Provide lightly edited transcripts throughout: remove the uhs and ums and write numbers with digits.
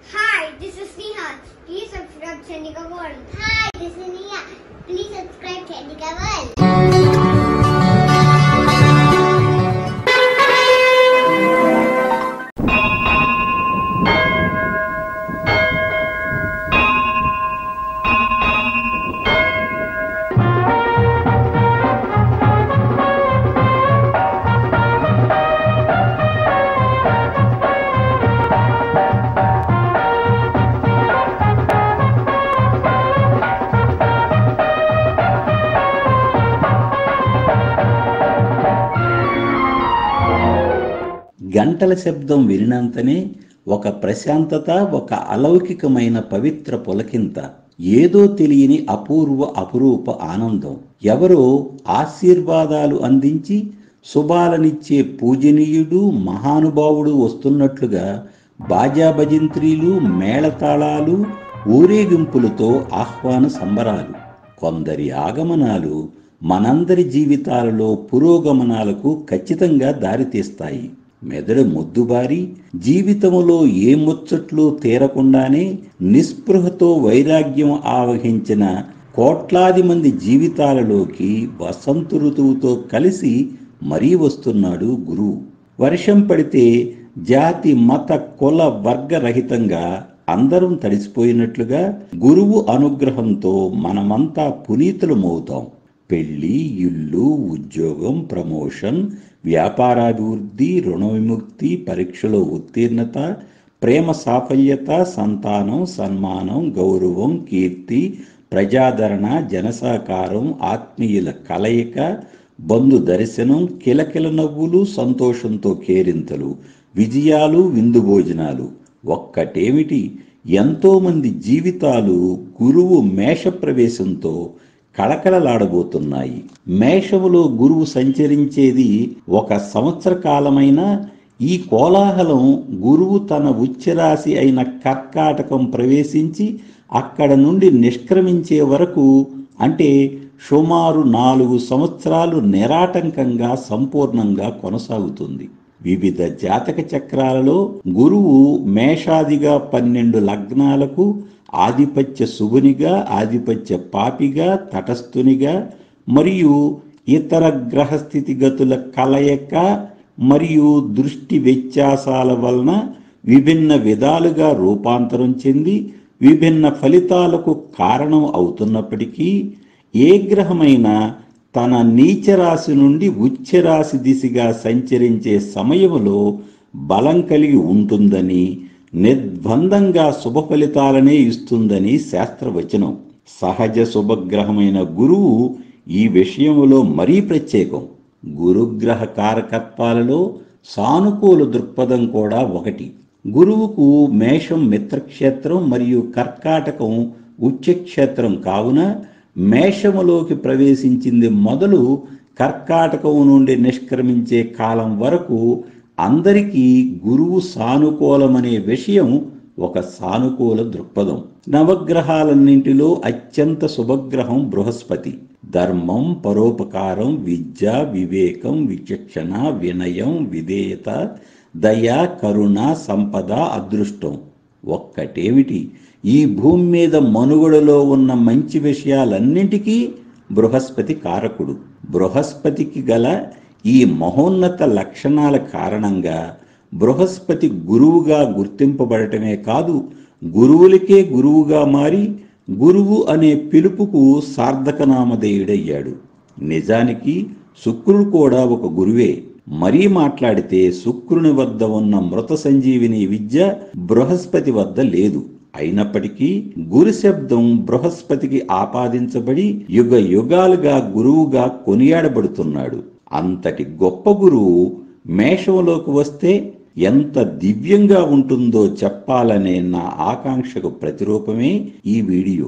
Hi, this is Neha. Please subscribe Chandika World. Hi, this is Neha. Please subscribe Chandika World. గంటల శబ్దం వినినంతనే ఒక ప్రశాంతత, ఒక అలౌకికమైన పవిత్ర పులకింత, ఏదో తెలియని అపురూప ఆనందం. ఎవరో ఆశీర్వాదాలు అందించి శుభాలనిచ్చే పూజనీయుడు, మహానుభావుడు వస్తున్నట్లుగా బాజాబజింత్రీలు, మేళతాళాలు, ఊరేగింపులతో ఆహ్వాన సంబరాలు. కొందరి ఆగమనాలు మనందరి జీవితాలలో పురోగమనాలకు ఖచ్చితంగా దారితీస్తాయి. మెదడు మొద్దుబారి జీవితములో ఏ ముచ్చట్లు తీరకుండానే నిస్పృహతో వైరాగ్యం ఆవహించిన కోట్లాది మంది జీవితాలలోకి వసంత ఋతువుతో కలిసి మరీ వస్తున్నాడు గురువు. వర్షం పడితే జాతి, మత, కుల, వర్గ రహితంగా అందరం తడిసిపోయినట్లుగా గురువు అనుగ్రహంతో మనమంతా పునీతులమవుతాం. పెళ్లి, ఇల్లు, ఉద్యోగం, ప్రమోషన్, వ్యాపారాభివృద్ధి, రుణ విముక్తి, పరీక్షలో ఉత్తీర్ణత, ప్రేమ సాఫల్యత, సంతానం, సన్మానం, గౌరవం, కీర్తి, ప్రజాదరణ, జనసాకారం, ఆత్మీయుల కలయిక, బంధు దర్శనం, కిలకిల నవ్వులు, సంతోషంతో కేరింతలు, విజయాలు, విందు భోజనాలు. ఒక్కటేమిటి, ఎంతోమంది జీవితాలు గురువు మేష ప్రవేశంతో కళకళలాడబోతున్నాయి. మేషములో గురువు సంచరించేది ఒక సంవత్సర కాలమైనా ఈ కోలాహలం గురువు తన ఉచ్చరాశి అయిన కర్కాటకం ప్రవేశించి అక్కడ నుండి నిష్క్రమించే వరకు, అంటే సుమారు 4 సంవత్సరాలు నిరాటంకంగా సంపూర్ణంగా కొనసాగుతుంది. వివిధ జాతక చక్రాలలో గురువు మేషాదిగా 12 లగ్నాలకు ఆధిపత్య శుభునిగా, ఆధిపత్య పాపిగా, తటస్థునిగా మరియు ఇతర గ్రహ స్థితిగతుల కలయిక మరియు దృష్టి వ్యత్యాసాల వలన విభిన్న విధాలుగా రూపాంతరం చెంది విభిన్న ఫలితాలకు కారణం అవుతున్నప్పటికీ, ఏ గ్రహమైనా తన నీచరాశి నుండి ఉచ్చరాశి దిశగా సంచరించే సమయంలో బలం కలిగి ఉంటుందని, నిర్బంధంగా శుభ ఫలితాలనే ఇస్తుందని శాస్త్రవచనం. సహజ శుభగ్రహమైన గురువు ఈ విషయంలో మరీ ప్రత్యేకం. గురుగ్రహ కారకత్వాలలో సానుకూల దృక్పథం కూడా ఒకటి. గురువుకు మేషం మిత్రక్షేత్రం మరియు కర్కాటకం ఉచ్చక్షేత్రం కావున మేషములోకి ప్రవేశించింది మొదలు కర్కాటకం నుండి నిష్క్రమించే కాలం వరకు అందరికీ గురువు సానుకూలమనే విషయం ఒక సానుకూల దృక్పథం. నవగ్రహాలన్నింటిలో అత్యంత శుభగ్రహం బృహస్పతి. ధర్మం, పరోపకారం, విద్య, వివేకం, విచక్షణ, వినయం, విధేయత, దయ, కరుణ, సంపద, అదృష్టం. ఒక్కటేమిటి, ఈ భూమి మీద మనుగడలో ఉన్న మంచి విషయాలన్నింటికీ బృహస్పతి కారకుడు. బృహస్పతికి గల ఈ మహోన్నత లక్షణాల కారణంగా బృహస్పతి గురువుగా గుర్తింపబడటమే కాదు, గురువులకే గురువుగా మారి గురువు అనే పిలుపుకు సార్థక నామధేయుడయ్యాడు. నిజానికి శుక్రుడు కూడా ఒక గురువే. మరీ మాట్లాడితే శుక్రుని వద్ద ఉన్న మృత సంజీవిని విద్య బృహస్పతి వద్ద లేదు. అయినప్పటికీ గురు శబ్దం బృహస్పతికి ఆపాదించబడి యుగ యుగాలుగా గురువుగా కొనియాడబడుతున్నాడు. అంతటి గొప్ప గురువు మేషంలోకి వస్తే ఎంత దివ్యంగా ఉంటుందో చెప్పాలనే నా ఆకాంక్షకు ప్రతిరూపమే ఈ వీడియో.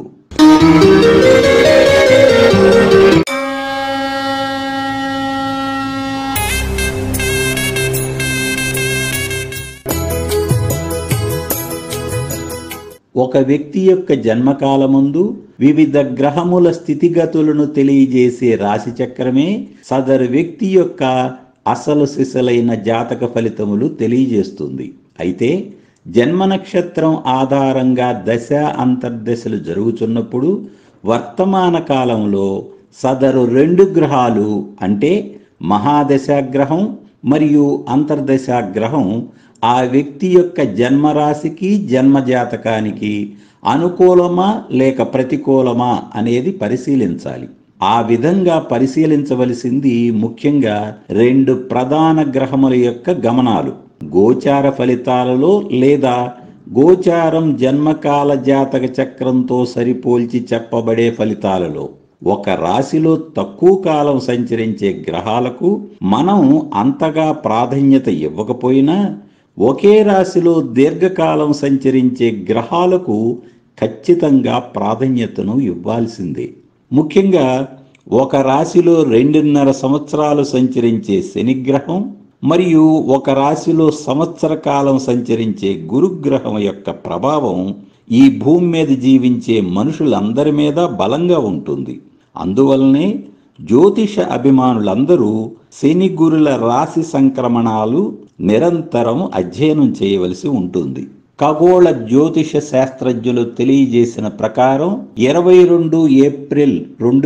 ఒక వ్యక్తి యొక్క జన్మకాలమందు వివిధ గ్రహముల స్థితిగతులను తెలియజేసే రాశి చక్రమే సదరు వ్యక్తి యొక్క అసలు సిసలైన జాతక ఫలితములు తెలియజేస్తుంది. అయితే జన్మ నక్షత్రం ఆధారంగా దశ అంతర్దశలు జరుగుతున్నప్పుడు వర్తమాన కాలంలో సదరు రెండు గ్రహాలు అంటే మహాదశాగ్రహం మరియు అంతర్దశాగ్రహం ఆ వ్యక్తి యొక్క జన్మరాశికి జన్మజాతకానికి అనుకూలమా లేక ప్రతికూలమా అనేది పరిశీలించాలి. ఆ విధంగా పరిశీలించవలసింది ముఖ్యంగా రెండు ప్రధాన గ్రహముల యొక్క గమనాలు. గోచార ఫలితాలలో లేదా గోచారం జన్మకాల జాతక చక్రంతో సరిపోల్చి చెప్పబడే ఫలితాలలో ఒక రాశిలో తక్కువ కాలం సంచరించే గ్రహాలకు మనం అంతగా ప్రాధాన్యత ఇవ్వకపోయినా ఒకే రాశిలో దీర్ఘకాలం సంచరించే గ్రహాలకు ఖచ్చితంగా ప్రాధాన్యతను ఇవ్వాల్సిందే. ముఖ్యంగా ఒక రాశిలో 2.5 సంవత్సరాలు సంచరించే శనిగ్రహం మరియు ఒక రాశిలో సంవత్సర కాలం సంచరించే గురుగ్రహం యొక్క ప్రభావం ఈ భూమి మీద జీవించే మనుషులందరి మీద బలంగా ఉంటుంది. అందువల్లనే జ్యోతిష అభిమానులందరూ శని గురుల రాశి సంక్రమణాలు నిరంతరం అధ్యయనం చేయవలసి ఉంటుంది. ఖగోళ జ్యోతిష శాస్త్రజ్ఞులు తెలియజేసిన ప్రకారం 22 ఏప్రిల్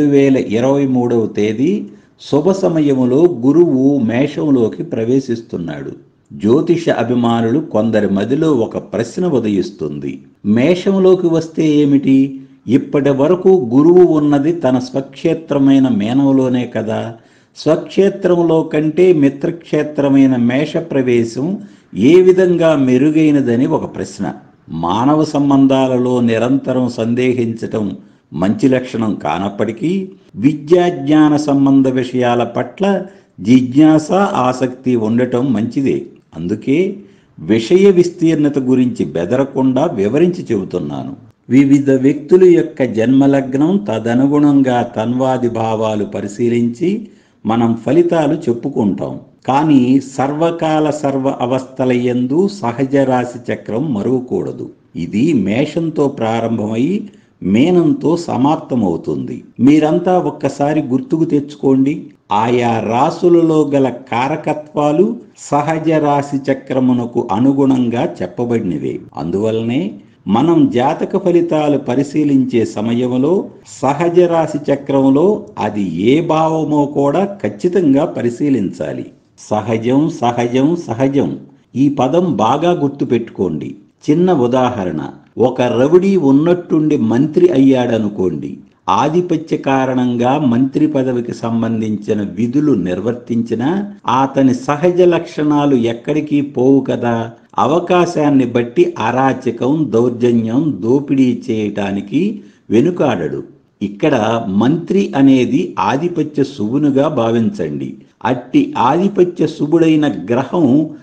2023వ తేదీ శుభ సమయములో గురువు మేషంలోకి ప్రవేశిస్తున్నాడు. జ్యోతిష అభిమానులు కొందరి మదిలో ఒక ప్రశ్న ఉదయిస్తుంది. మేషంలోకి వస్తే ఏమిటి? ఇప్పటి వరకు గురువు ఉన్నది తన స్వక్షేత్రమైన మేనంలోనే కదా. స్వక్షేత్రంలో కంటే మిత్రక్షేత్రమైన మేష ప్రవేశం ఏ విధంగా మెరుగైనదని ఒక ప్రశ్న. మానవ సంబంధాలలో నిరంతరం సందేహించటం మంచి లక్షణం కానప్పటికీ విద్యాజ్ఞాన సంబంధ విషయాల పట్ల జిజ్ఞాస ఆసక్తి ఉండటం మంచిదే. అందుకే విషయ విస్తీర్ణత గురించి బెదరకుండా వివరించి చెబుతున్నాను. వివిధ వ్యక్తుల యొక్క జన్మలగ్నం తదనుగుణంగా తన్వాది భావాలు పరిశీలించి మనం ఫలితాలు చెప్పుకుంటాం. కానీ సర్వకాల సర్వ అవస్థల యందు సహజ రాశి చక్రం మరువకూడదు. ఇది మేషంతో ప్రారంభమై మేనంతో సమాప్తమవుతుంది. మీరంతా ఒక్కసారి గుర్తుకు తెచ్చుకోండి. ఆయా రాశులలో గల కారకత్వాలు సహజ రాశి చక్రమునకు అనుగుణంగా చెప్పబడినవే. అందువల్లనే మనం జాతక ఫలితాలు పరిశీలించే సమయంలో సహజ రాశి చక్రంలో అది ఏ భావమో కూడా ఖచ్చితంగా పరిశీలించాలి. సహజం సహజం సహజం ఈ పదం బాగా గుర్తుపెట్టుకోండి. చిన్న ఉదాహరణ, ఒక రౌడీ ఉన్నట్టుండి మంత్రి అయ్యాడనుకోండి. ఆధిపత్య కారణంగా మంత్రి పదవికి సంబంధించిన విధులు నిర్వర్తించినా అతని సహజ లక్షణాలు ఎక్కడికి పోవు కదా. అవకాశాన్ని బట్టి అరాచకం, దౌర్జన్యం, దోపిడీ చేయటానికి వెనుకాడడు. ఇక్కడ మంత్రి అనేది ఆధిపత్య శుభునుగా భావించండి. అట్టి ఆధిపత్య శుభుడైన గ్రహం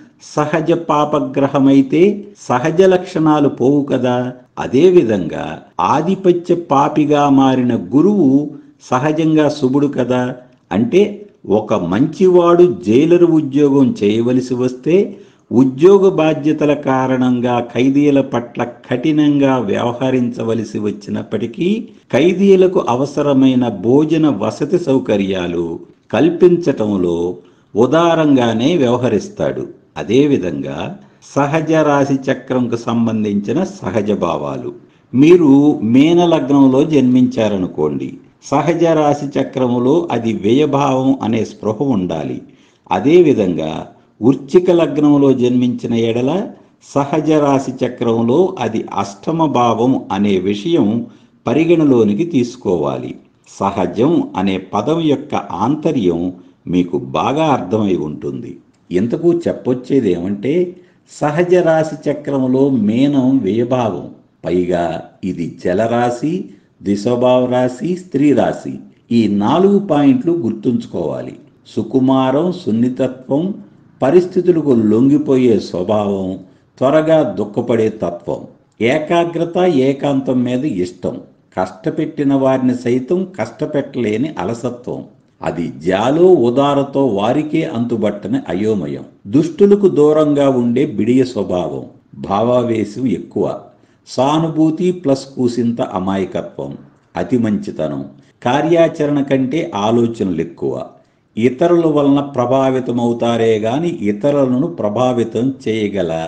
సహజ పాపగ్రహమైతే సహజ లక్షణాలు పోవు కదా. అదేవిధంగా ఆధిపత్య పాపిగా మారిన గురువు సహజంగా శుభుడు కదా. అంటే ఒక మంచివాడు జైలరు ఉద్యోగం చేయవలసి వస్తే ఉద్యోగ బాధ్యతల కారణంగా ఖైదీల పట్ల కఠినంగా వ్యవహరించవలసి వచ్చినప్పటికీ ఖైదీలకు అవసరమైన భోజన వసతి సౌకర్యాలు కల్పించటంలో ఉదారంగానే వ్యవహరిస్తాడు. అదేవిధంగా సహజ రాశి చక్రంకు సంబంధించిన సహజ భావాలు. మీరు మీన లగ్నంలో జన్మించారనుకోండి. సహజ రాశి చక్రములో అది వ్యయభావం అనే స్పృహ ఉండాలి. అదేవిధంగా వృశ్చిక లగ్నంలో జన్మించిన ఎడల సహజ రాశి చక్రంలో అది అష్టమ భావం అనే విషయం పరిగణలోనికి తీసుకోవాలి. సహజం అనే పదం యొక్క ఆంతర్యం మీకు బాగా అర్థమై ఉంటుంది. ఇంతకు చెప్పొచ్చేది ఏమంటే సహజ రాశి చక్రంలో మీనం వ్యయభావం, పైగా ఇది జలరాశి, దిశభావ రాశి, స్త్రీ రాశి. ఈ 4 పాయింట్లు గుర్తుంచుకోవాలి. సుకుమారం, సున్నితత్వం, పరిస్థితులకు లొంగిపోయే స్వభావం, త్వరగా దుఃఖపడే తత్వం, ఏకాగ్రత, ఏకాంతం మీద ఇష్టం, కష్టపెట్టిన వారిని సైతం కష్టపెట్టలేని అలసత్వం, అది జాలో ఉదారతో వారికే అంతుబట్టని అయోమయం, దుష్టులకు దూరంగా ఉండే బిడియ స్వభావం, భావావేశం ఎక్కువ, సానుభూతి ప్లస్ కూసింత అమాయకత్వం, అతి మంచితనం, కార్యాచరణ కంటే ఆలోచనలు ఎక్కువ, ఇతరుల వలన ప్రభావితమవుతారే గాని ఇతరులను ప్రభావితం చేయగల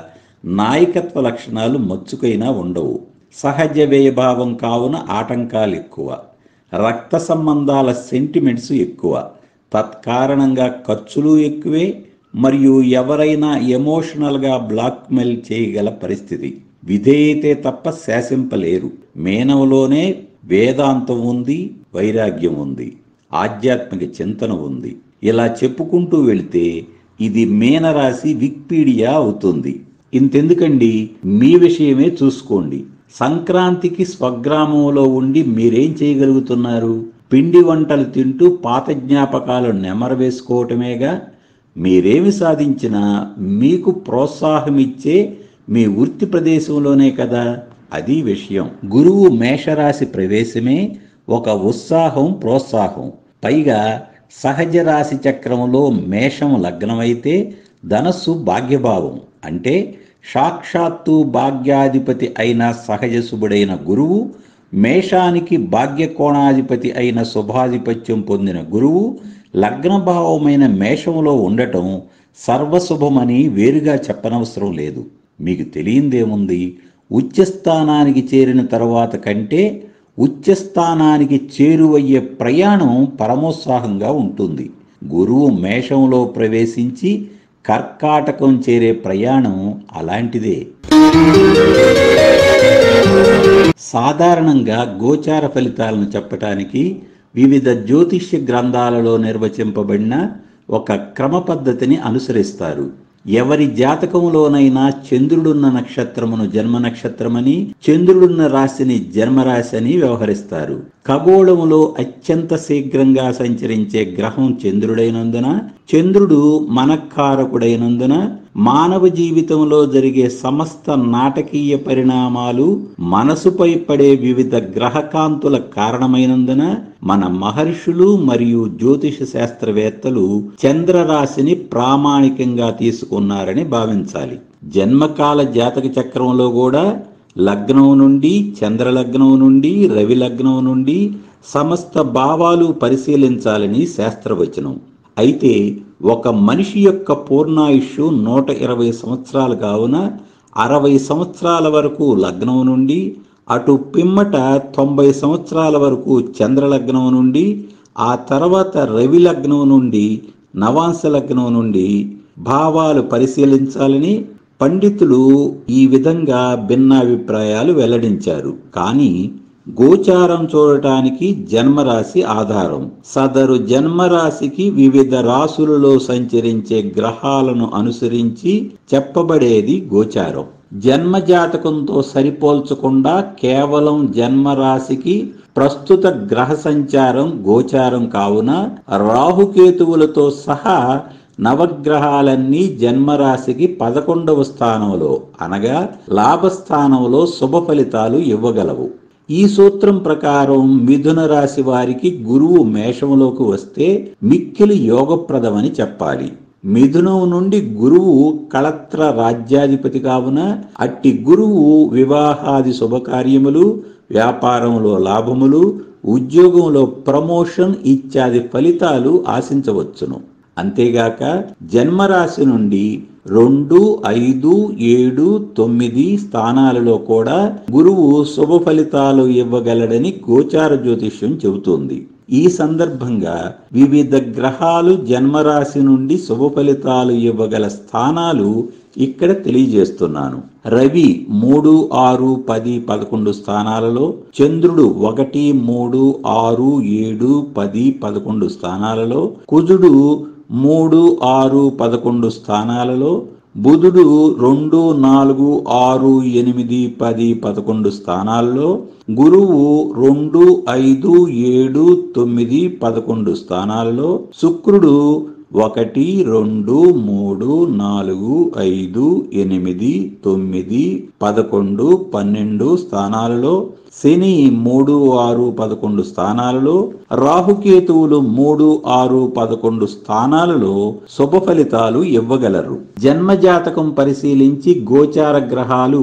నాయకత్వ లక్షణాలు మచ్చుకైనా ఉండవు. సహజ వ్యయభావం కావున ఆటంకాలు ఎక్కువ. రక్త సంబంధాల సెంటిమెంట్స్ ఎక్కువ. తత్కారణంగా ఖర్చులు ఎక్కువే. మరియు ఎవరైనా ఎమోషనల్గా బ్లాక్మెయిల్ చేయగల పరిస్థితి. విధేయతే తప్ప శాసింపలేరు. మీనంలోనే వేదాంతం ఉంది, వైరాగ్యం ఉంది, ఆధ్యాత్మిక చింతన ఉంది. ఇలా చెప్పుకుంటూ వెళితే ఇది మీనరాశి వికీపీడియా అవుతుంది. ఇంతెందుకండి, మీ విషయమే చూసుకోండి. సంక్రాంతికి స్వగ్రామంలో ఉండి మీరేం చేయగలుగుతున్నారు? పిండి వంటలు తింటూ పాత జ్ఞాపకాలు నెమరవేసుకోవటమేగా. మీరేమి సాధించినా మీకు ప్రోత్సాహమిచ్చే మీ వృత్తి ప్రదేశంలోనే కదా. అది విషయం. గురువు మేషరాశి ప్రవేశమే ఒక ఉత్సాహం, ప్రోత్సాహం. పైగా సహజ రాశి చక్రంలో మేషం లగ్నమైతే ధనస్సు భాగ్యభావం. అంటే సాక్షాత్తు భాగ్యాధిపతి అయిన సహజ శుభుడైన గురువు, మేషానికి భాగ్యకోణాధిపతి అయిన శుభాధిపత్యం పొందిన గురువు లగ్నభావమైన మేషంలో ఉండటం సర్వశుభమని వేరుగా చెప్పనవసరం లేదు. మీకు తెలియందేముంది? ఉచ్చస్థానానికి చేరిన తర్వాత కంటే ఉచ్చస్థానానికి చేరువయ్యే ప్రయాణం పరమోత్సాహంగా ఉంటుంది. గురువు మేషంలో ప్రవేశించి కర్కాటకం చేరే ప్రయాణం అలాంటిదే. సాధారణంగా గోచార ఫలితాలను చెప్పటానికి వివిధ జ్యోతిష్య గ్రంథాలలో నిర్వచింపబడిన ఒక క్రమ పద్ధతిని అనుసరిస్తారు. ఎవరి జాతకంలోనైనా చంద్రుడున్న నక్షత్రమును జన్మ నక్షత్రమని, చంద్రుడున్న రాశిని జన్మరాశి అని వ్యవహరిస్తారు. ఖగోళములో అత్యంత శీఘ్రంగా సంచరించే గ్రహం చంద్రుడైనందున, చంద్రుడు మనఃకారకుడైనందున మానవ జీవితంలో జరిగే సమస్త నాటకీయ పరిణామాలు మనసుపై పడే వివిధ గ్రహకాంతుల కారణమైనందున మన మహర్షులు మరియు జ్యోతిష శాస్త్రవేత్తలు చంద్రరాశిని ప్రామాణికంగా తీసుకున్నారని భావించాలి. జన్మకాల జాతక చక్రంలో కూడా లగ్నం నుండి, చంద్రలగ్నం నుండి, రవి లగ్నం నుండి సమస్త భావాలు పరిశీలించాలని శాస్త్రవచనం. అయితే ఒక మనిషి యొక్క పూర్ణాయుష్షు 120 సంవత్సరాలు కావున 60 సంవత్సరాల వరకు లగ్నం నుండి, అటు పిమ్మట 90 సంవత్సరాల వరకు చంద్రలగ్నం నుండి, ఆ తర్వాత రవి లగ్నం నుండి, నవాంశ లగ్నం నుండి భావాలు పరిశీలించాలని పండితులు ఈ విధంగా భిన్నాభిప్రాయాలు వెల్లడించారు. కానీ గోచారం చూడటానికి జన్మరాశి ఆధారం. సదరు జన్మరాశికి వివిధ రాశులలో సంచరించే గ్రహాలను అనుసరించి చెప్పబడేది గోచారం. జన్మజాతకంతో సరిపోల్చకుండా కేవలం జన్మరాశికి ప్రస్తుత గ్రహ సంచారం గోచారం కావున రాహుకేతువులతో సహా నవగ్రహాలన్నీ జన్మరాశికి 11వ స్థానంలో అనగా లాభస్థానంలో శుభ ఫలితాలు ఇవ్వగలవు. ఈ సూత్రం ప్రకారం మిథున రాశి వారికి గురువు మేషంలోకి వస్తే మిక్కిలి యోగప్రదమని చెప్పాలి. మిథునం నుండి గురువు కళత్ర రాజ్యాధిపతి కావున అట్టి గురువు వివాహాది శుభకార్యములు, వ్యాపారంలో లాభములు, ఉద్యోగంలో ప్రమోషన్ ఇత్యాది ఫలితాలు ఆశించవచ్చును. అంతేగాక జన్మరాశి నుండి 2, 5, 7, 9 స్థానాలలో కూడా గురువు శుభ ఫలితాలు ఇవ్వగలడని గోచార జ్యోతిష్యం చెబుతోంది. ఈ సందర్భంగా వివిధ గ్రహాలు జన్మరాశి నుండి శుభ ఫలితాలు ఇవ్వగల స్థానాలు ఇక్కడ తెలియజేస్తున్నాను. రవి 3, 6, 10, 11 స్థానాలలో, చంద్రుడు 1, 3, 6, 7, 10, 11 స్థానాలలో, కుజుడు 3, 6, 11 స్థానాలలో, బుధుడు 2, 4, 6, 8, 10, 11 స్థానాల్లో, గురువు 2, 5, 7, 9, 11 స్థానాల్లో, శుక్రుడు 1, 2, 3, 4, 5, 8, 9, 11, 12 స్థానాలలో, శని 3, 6, 11 స్థానాలలో, రాహుకేతువులు 3, 6, 11 స్థానాలలో శుభ ఫలితాలు ఇవ్వగలరు. జన్మజాతకం పరిశీలించి గోచార గ్రహాలు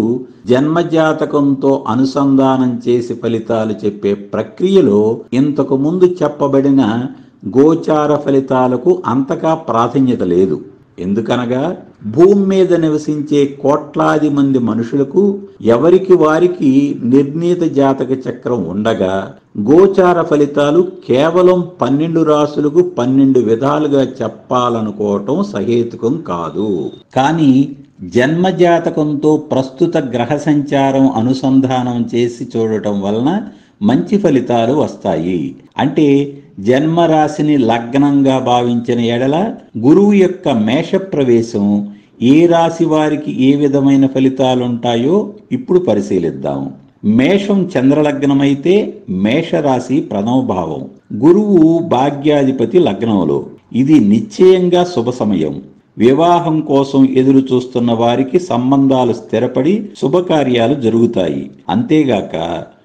జన్మజాతకంతో అనుసంధానం చేసి ఫలితాలు చెప్పే ప్రక్రియలో ఇంతకు ముందు చెప్పబడిన గోచార ఫలితాలకు అంతగా ప్రాధాన్యత లేదు. ఎందుకనగా భూమి మీద నివసించే కోట్లాది మంది మనుషులకు ఎవరికి వారికి నిర్ణీత జాతక చక్రం ఉండగా గోచార ఫలితాలు కేవలం 12 రాసులకు 12 విధాలుగా చెప్పాలనుకోవటం సహేతుకం కాదు. కానీ జన్మ జాతకంతో ప్రస్తుత గ్రహ సంచారం అనుసంధానం చేసి చూడటం వలన మంచి ఫలితాలు వస్తాయి. అంటే జన్మరాశిని లగ్నంగా భావించిన ఎడల గురువు యొక్క మేష ప్రవేశం ఏ రాశి వారికి ఏ విధమైన ఫలితాలుంటాయో ఇప్పుడు పరిశీలిద్దాం. మేషం చంద్రలగ్నమైతే మేషరాశి ప్రథమ భావం, గురువు భాగ్యాధిపతి లగ్నంలో. ఇది నిశ్చయంగా శుభ సమయం. వివాహం కోసం ఎదురు చూస్తున్న వారికి సంబంధాలు స్థిరపడి శుభకార్యాలు జరుగుతాయి. అంతేగాక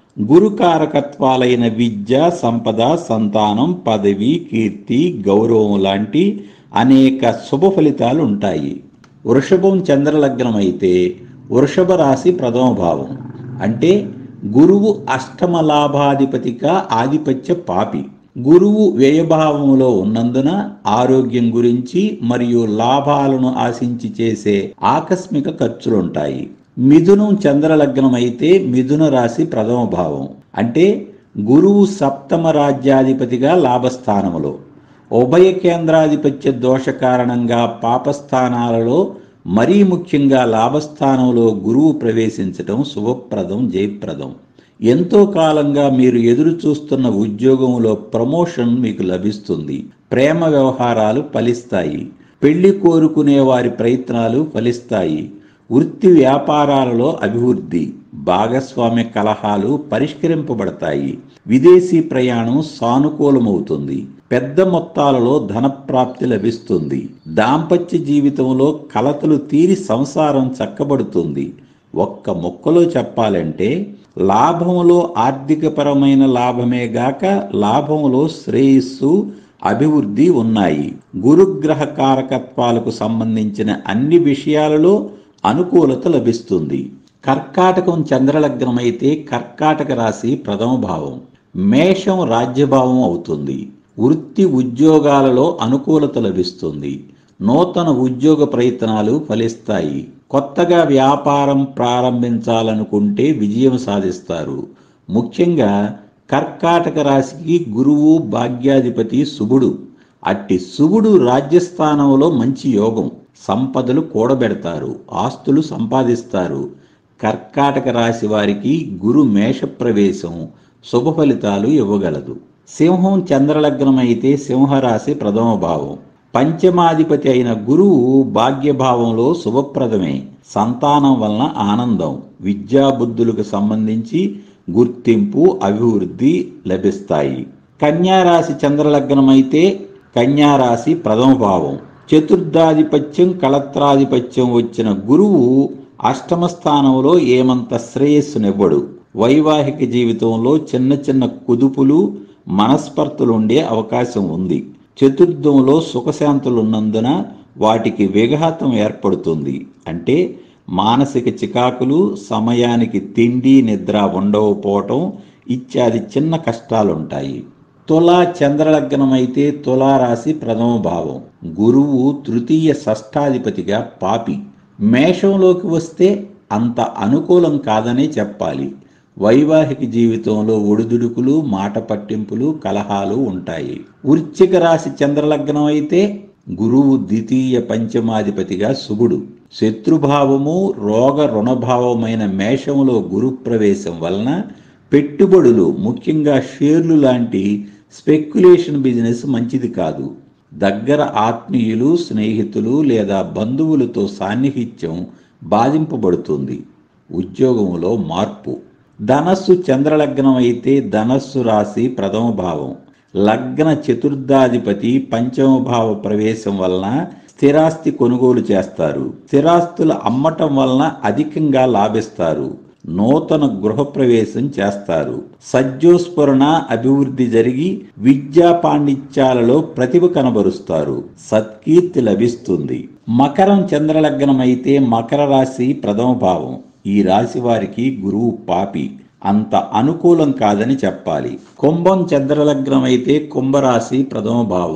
గురుకారకత్వాలైన విద్య, సంపద, సంతానం, పదవి, కీర్తి, గౌరవం లాంటి అనేక శుభ ఫలితాలు ఉంటాయి. వృషభం చంద్రలగ్నం అయితే వృషభ రాశి ప్రథమ భావం. అంటే గురువు అష్టమ లాభాధిపతిగా ఆధిపత్య పాపి. గురువు వ్యయభావంలో ఉన్నందున ఆరోగ్యం గురించి మరియు లాభాలను ఆశించి చేసే ఆకస్మిక ఖర్చులుంటాయి. మిథునం చంద్రలగ్నం అయితే మిథున రాశి ప్రథమ భావం. అంటే గురువు సప్తమ రాజ్యాధిపతిగా లాభస్థానములో. ఉభయ కేంద్రాధిపత్య దోష కారణంగా పాపస్థానాలలో మరీ ముఖ్యంగా లాభస్థానంలో గురువు ప్రవేశించటం శుభప్రదం, జయప్రదం. ఎంతో కాలంగా మీరు ఎదురు చూస్తున్న ఉద్యోగంలో ప్రమోషన్ మీకు లభిస్తుంది. ప్రేమ వ్యవహారాలు ఫలిస్తాయి. పెళ్లి కోరుకునే వారి ప్రయత్నాలు ఫలిస్తాయి. వృత్తి వ్యాపారాలలో అభివృద్ధి, భాగస్వామ్య కలహాలు పరిష్కరింపబడతాయి. విదేశీ ప్రయాణం సానుకూలమవుతుంది. పెద్ద మొత్తాలలో ధనప్రాప్తి లభిస్తుంది. దాంపత్య జీవితంలో కలతలు తీరి సంసారం చక్కబడుతుంది. ఒక్క ముక్కలో చెప్పాలంటే లాభములో ఆర్థికపరమైన లాభమే గాక లాభములో శ్రేయస్సు, అభివృద్ధి ఉన్నాయి. గురుగ్రహ కారకత్వాలకు సంబంధించిన అన్ని విషయాలలో అనుకూలత లభిస్తుంది. కర్కాటకం చంద్రలగ్నమైతే కర్కాటక రాశి ప్రథమ భావం. మేషం రాజ్యభావం అవుతుంది. వృత్తి ఉద్యోగాలలో అనుకూలత లభిస్తుంది. నూతన ఉద్యోగ ప్రయత్నాలు ఫలిస్తాయి. కొత్తగా వ్యాపారం ప్రారంభించాలనుకుంటే విజయం సాధిస్తారు. ముఖ్యంగా కర్కాటక రాశికి గురువు భాగ్యాధిపతి శుభుడు. అట్టి శుభుడు రాజ్యస్థానంలో మంచి యోగం. సంపదలు కూడబెడతారు, ఆస్తులు సంపాదిస్తారు. కర్కాటక రాశి వారికి గురు మేష ప్రవేశం శుభ ఫలితాలు ఇవ్వగలదు. సింహం చంద్రలగ్నం అయితే సింహరాశి ప్రథమ భావం. పంచమాధిపతి అయిన గురువు భాగ్యభావంలో శుభప్రదమే. సంతానం వలన ఆనందం, విద్యాబుద్ధులకు సంబంధించి గుర్తింపు, అభివృద్ధి లభిస్తాయి. కన్యారాశి చంద్రలగ్నమైతే కన్యారాశి ప్రథమ భావం. చతుర్థాధిపత్యం, కళత్రాధిపత్యం వచ్చిన గురువు అష్టమ స్థానంలో ఏమంత శ్రేయస్సునివ్వడు. వైవాహిక జీవితంలో చిన్న చిన్న కుదుపులు, మనస్పర్ధలుండే అవకాశం ఉంది. చతుర్థంలో సుఖశాంతులున్నందున వాటికి విఘాతం ఏర్పడుతుంది. అంటే మానసిక చికాకులు, సమయానికి తిండి నిద్ర ఉండకపోవటం ఇత్యాది చిన్న కష్టాలుంటాయి. తులా చంద్రలగ్నమైతే తులారాశి ప్రథమ భావం. గురువు తృతీయ షష్ఠాధిపతిగా పాపి. మేషంలోకి వస్తే అంత అనుకూలం కాదనే చెప్పాలి. వైవాహిక జీవితంలో ఒడిదుడుకులు, మాట పట్టింపులు, కలహాలు ఉంటాయి. వృశ్చిక రాశి చంద్రలగ్నం అయితే గురువు ద్వితీయ పంచమాధిపతిగా శుభుడు. శత్రుభావము, రోగ రుణభావమైన మేషములో గురు ప్రవేశం వలన పెట్టుబడులు, ముఖ్యంగా షేర్లు లాంటి స్పెక్యులేషన్ బిజినెస్ మంచిది కాదు. దగ్గర ఆత్మీయులు, స్నేహితులు లేదా బంధువులతో సాన్నిహిత్యం బాధింపబడుతుంది. ఉద్యోగంలో మార్పు. ధనస్సు చంద్రలగ్నం అయితే ధనస్సు రాశి ప్రథమ భావం. లగ్న చతుర్థాధిపతి పంచమ భావ ప్రవేశం వలన స్థిరాస్తి కొనుగోలు చేస్తారు. స్థిరాస్తులు అమ్మటం వలన అధికంగా లాభిస్తారు. నూతన గృహప్రవేశం చేస్తారు. సజ్జోస్ఫురణ, అభివృద్ధి జరిగి విద్యా పాండిత్యాలలో ప్రతిభ కనబరుస్తారు. సత్కీర్తి లభిస్తుంది. మకరం చంద్రలగ్నం అయితే మకర రాశి ప్రథమ భావం. ఈ రాశి వారికి గురువు పాపి. అంత అనుకూలం కాదని చెప్పాలి. కుంభం చంద్రలగ్నం అయితే కుంభరాశి ప్రథమ భావం.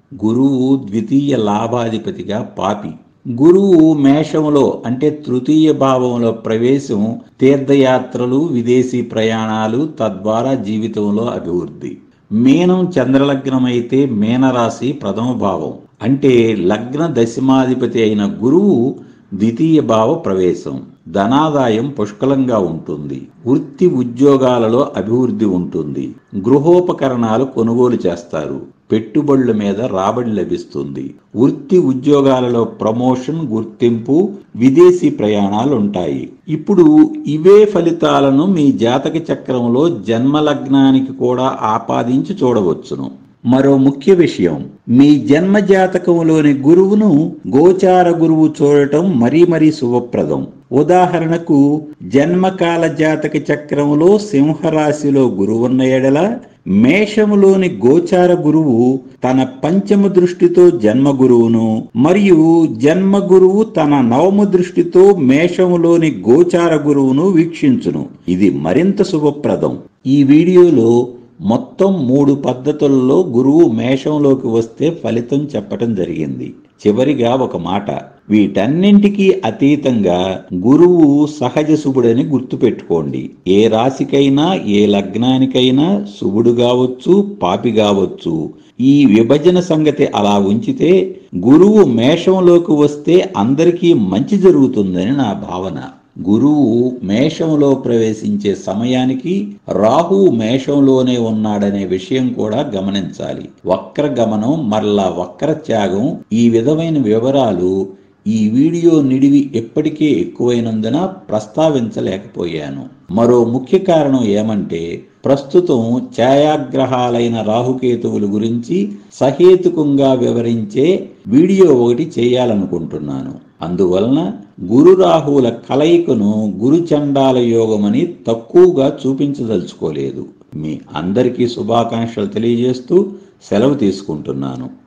గురువు ద్వితీయ లాభాధిపతిగా పాపి. గురువు మేషంలో అంటే తృతీయ భావంలో ప్రవేశం తీర్థయాత్రలు, విదేశీ ప్రయాణాలు, తద్వారా జీవితంలో అభివృద్ధి. మీనం చంద్రలగ్నం అయితే మీనరాశి ప్రథమ భావం అంటే లగ్న దశమాధిపతి అయిన గురువు ద్వితీయ భావ ప్రవేశం. ధనాదాయం పుష్కలంగా ఉంటుంది. వృత్తి ఉద్యోగాలలో అభివృద్ధి ఉంటుంది. గృహోపకరణాలు కొనుగోలు చేస్తారు. పెట్టుబడుల మీద రాబడి లభిస్తుంది. వృత్తి ఉద్యోగాలలో ప్రమోషన్, గుర్తింపు, విదేశీ ప్రయాణాలు ఉంటాయి. ఇప్పుడు ఇవే ఫలితాలను మీ జాతక చక్రంలో జన్మలగ్నానికి కూడా ఆపాదించి చూడవచ్చును. మరో ముఖ్య విషయం, మీ జన్మ జాతకంలోని గురువును గోచార గురువు చూడటం మరీ శుభప్రదం. ఉదాహరణకు జన్మకాల జాతక చక్రంలో సింహరాశిలో గురువున్న ఎడల మేషములోని గోచార గురువు తన పంచమ దృష్టితో జన్మ గురువును మరియు జన్మ గురువు తన నవమ దృష్టితో మేషములోని గోచార గురువును వీక్షించును. ఇది మరింత శుభప్రదం. ఈ వీడియోలో మొత్తం 3 పద్ధతుల్లో గురువు మేషంలోకి వస్తే ఫలితం చెప్పటం జరిగింది. చివరిగా ఒక మాట, వీటన్నింటికీ అతీతంగా గురువు సహజ శుభుడని గుర్తుపెట్టుకోండి. ఏ రాశికైనా ఏ లగ్నానికైనా శుభుడు కావచ్చు, పాపి కావచ్చు. ఈ విభజన సంగతి అలా ఉంచితే గురువు మేషంలోకి వస్తే అందరికీ మంచి జరుగుతుందని నా భావన. గురువు మేషంలో ప్రవేశించే సమయానికి రాహువు మేషంలోనే ఉన్నాడనే విషయం కూడా గమనించాలి. వక్ర గమనం మరలా వక్ర త్యాగం, ఈ విధమైన వివరాలు ఈ వీడియో నిడివి ఎప్పటికే ఎక్కువైనందున ప్రస్తావించలేకపోయాను. మరో ముఖ్య కారణం ఏమంటే ప్రస్తుతం ఛాయాగ్రహాలైన రాహుకేతువుల గురించి సహేతుకంగా వివరించే వీడియో ఒకటి చేయాలనుకుంటున్నాను. అందువలన గురు రాహువుల కలయికను గురుచండాల యోగమని తక్కువగా చూపించదలుచుకోలేదు. మీ అందరికీ శుభాకాంక్షలు తెలియజేస్తూ సెలవు తీసుకుంటున్నాను.